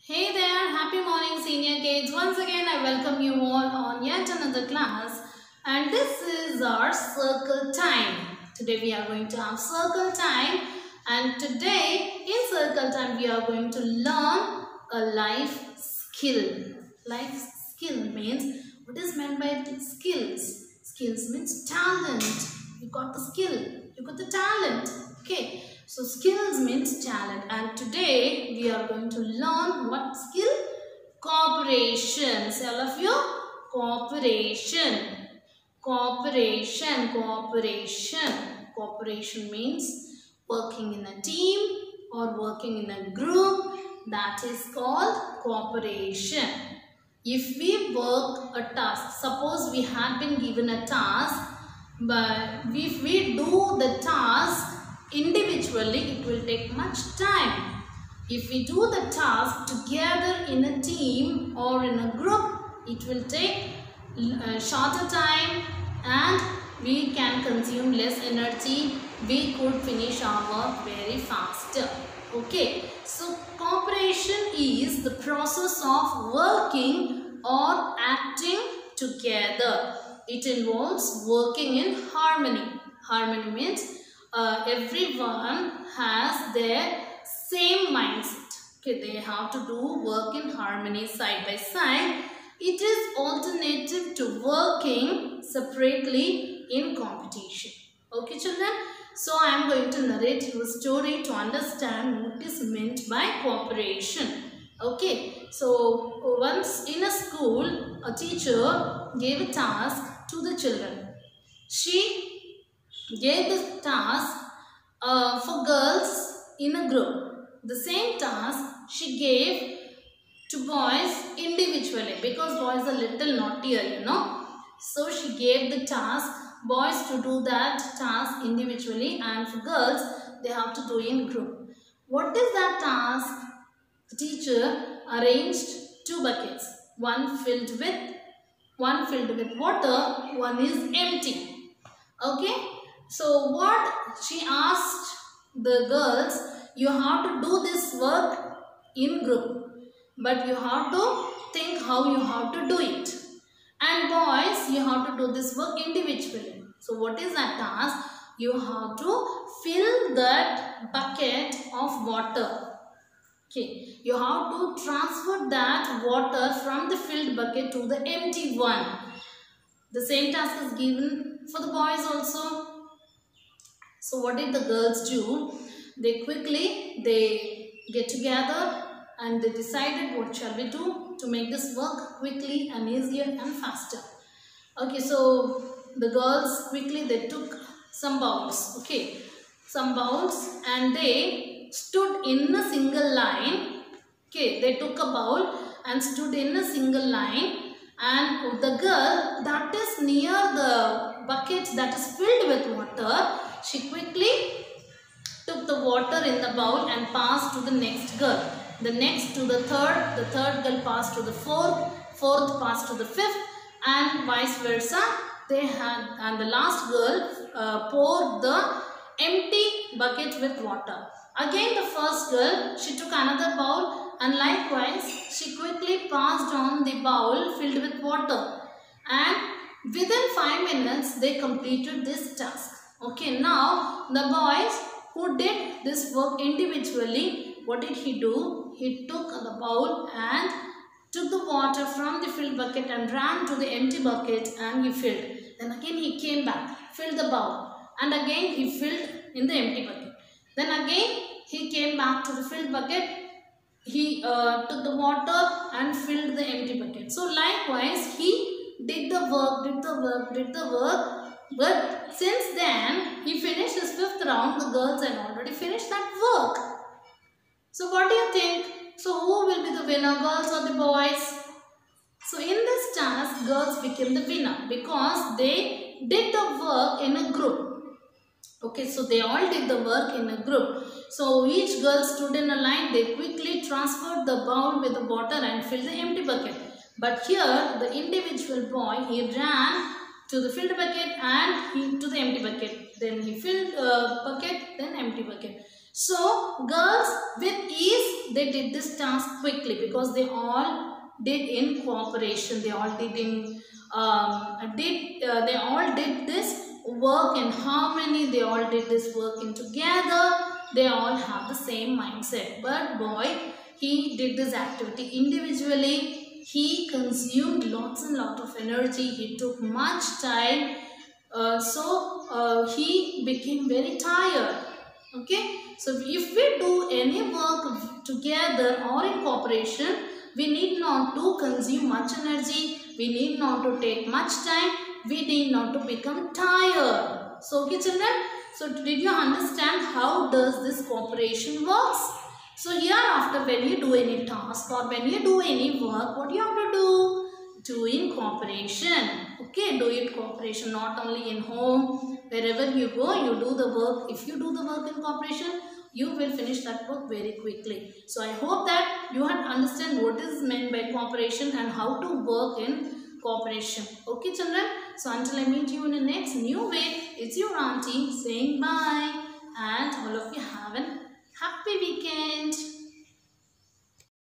Hey there, happy morning senior kids. Once again I welcome you all on yet another class, and this is our circle time. Today we are going to have circle time, and today in circle time we are going to learn a life skill. Life skill means, what is meant by skills? Skills means talent. You got the skill, you got the talent. Okay. So skills means talent, and today we are going to learn what skill? Cooperation. Say all of you, cooperation. Cooperation, cooperation. Cooperation means working in a team or working in a group. That is called cooperation. If we work a task, suppose we had been given a task, but if we do the task individually, it will take much time. If we do the task together in a team or in a group, it will take shorter time and we can consume less energy. We could finish our work very faster. Okay, so cooperation is the process of working or acting together. It involves working in harmony. Harmony means everyone has their same mindset. Okay, they have to do work in harmony side by side. It is alternative to working separately in competition. Okay, children. So I am going to narrate you a story to understand what is meant by cooperation. Okay. So once in a school, a teacher gave a task to the children. She gave the task for girls in a group. The same task she gave to boys individually, because boys are little naughtier, you know. So she gave the task boys to do that task individually, and for girls they have to do in group. What is that task? The teacher arranged two buckets, one filled with water, one is empty. Okay. So what she asked the girls, you have to do this work in group, but you have to think how you have to do it. And boys, you have to do this work individually. So what is that task? You have to fill that bucket of water. Okay, you have to transfer that water from the filled bucket to the empty one. The same task is given for the boys also. So what did the girls do? They get together and they decided, what shall we do to make this work quickly and easier and faster. Okay, so the girls quickly they took some bowls. Okay, some bowls, and they stood in a single line. Okay, they took a bowl and stood in a single line, and the girl that is near the bucket that is filled with water, she quickly took the water in the bowl and passed to the next girl. The next to the third girl passed to the fourth passed to the fifth, and vice versa. And the last girl poured the empty bucket with water. Again the first girl, she took another bowl, and likewise she quickly passed on the bowl filled with water, and within 5 minutes they completed this task. Okay, now the boys who did this work individually, what did he do? He took the bowl and took the water from the filled bucket and ran to the empty bucket and he filled. Then again he came back, filled the bowl, and again he filled in the empty bucket. Then again he came back to the filled bucket. He took the water and filled the empty bucket. So likewise he did the work. But since then, he finished his 5th round, the girls had already finished that work. So what do you think? So who will be the winner, girls or the boys? So in this task, girls became the winner because they did the work in a group. Okay, so they all did the work in a group. So each girl stood in a line, they quickly transferred the bowl with the water and filled the empty bucket. But here, the individual boy, he ran to the filled bucket and to the empty bucket. Then he filled bucket, then empty bucket. So girls with ease, they did this task quickly because they all did in cooperation. They all did in they all did this work in harmony. They all did this work in together. They all have the same mindset. But boy, he did this activity individually. He consumed lots and lots of energy. He took much time. He became very tired. Okay. So if we do any work together or in cooperation, we need not to consume much energy. We need not to take much time. We need not to become tired. So okay children, so did you understand how does this cooperation works? So hereafter when you do any task or when you do any work, what you have to do? Do in cooperation. Okay, do it cooperation, not only in home. Wherever you go, you do the work. If you do the work in cooperation, you will finish that work very quickly. So I hope that you have understand what is meant by cooperation and how to work in cooperation. Okay children, so until I meet you in the next new way, it's your auntie saying bye, and all of you have a happy weekend.